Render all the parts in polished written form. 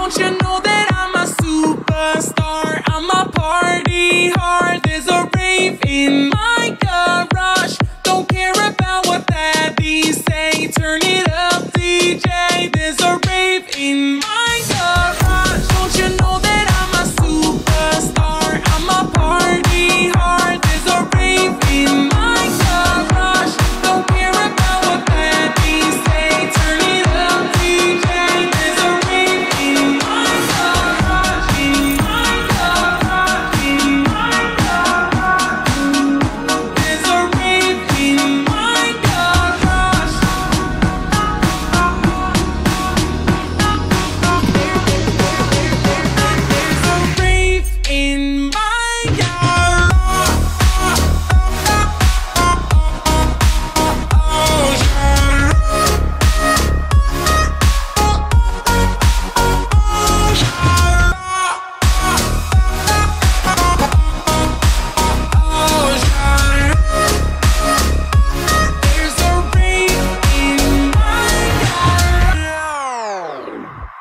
Don't you know that I'm a superstar? I'm a party hard. There's a rave in my garage. Don't care about what daddies say. Turn it up, DJ. There's a rave in my garage. Don't you know that I'm a superstar? I'm a party hard. There's a rave in my garage. Don't care about what daddies say. Turn it up, DJ. There's a rave in my garage. In my garage. In my garage. There's a rave in my garage. There's a rave in my garage. There's a rave in my garage.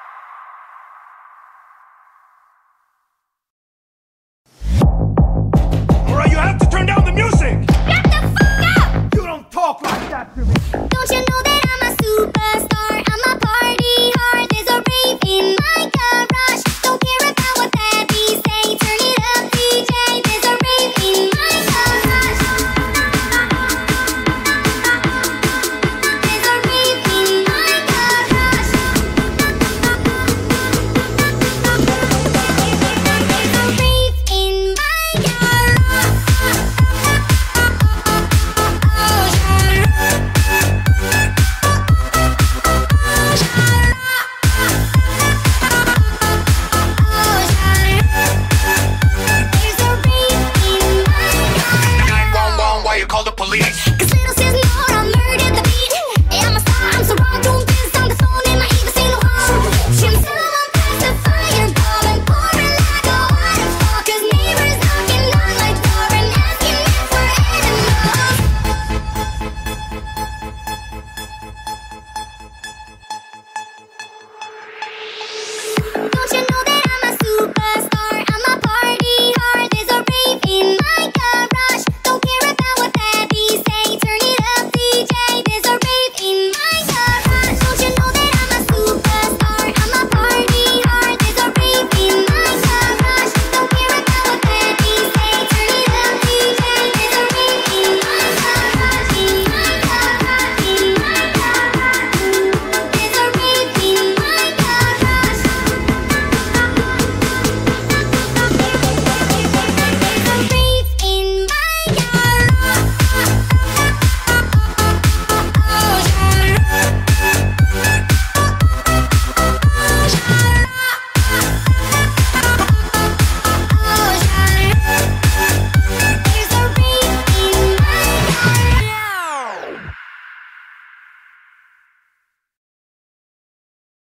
Alright, you have to turn down the music! Shut the fuck up! You don't talk like that to me! Don't you know that I'm a superstar? I'm a party hard. There's a rave in my garage. Don't care about what daddies say. Turn it up, DJ. There's a rave in my garage. There's a rave in my garage. There's a rave in my garage. Why you call the police?